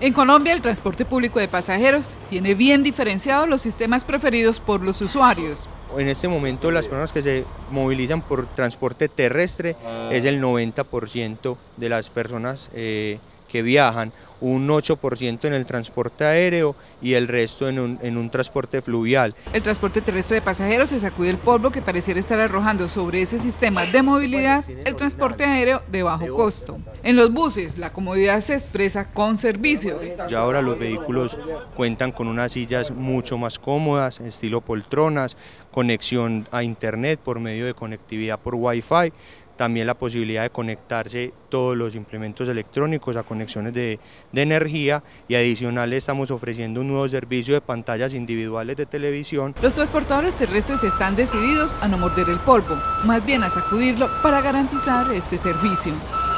En Colombia, el transporte público de pasajeros tiene bien diferenciados los sistemas preferidos por los usuarios. En este momento las personas que se movilizan por transporte terrestre es el 90% de las personas que viajan, un 8% en el transporte aéreo y el resto en un transporte fluvial. El transporte terrestre de pasajeros se sacude el polvo que pareciera estar arrojando sobre ese sistema de movilidad el transporte aéreo de bajo costo. En los buses, la comodidad se expresa con servicios. Ya ahora los vehículos cuentan con unas sillas mucho más cómodas, estilo poltronas, conexión a internet por medio de conectividad por Wi-Fi, también la posibilidad de conectarse todos los implementos electrónicos a conexiones de energía y adicional estamos ofreciendo un nuevo servicio de pantallas individuales de televisión. Los transportadores terrestres están decididos a no morder el polvo, más bien a sacudirlo para garantizar este servicio.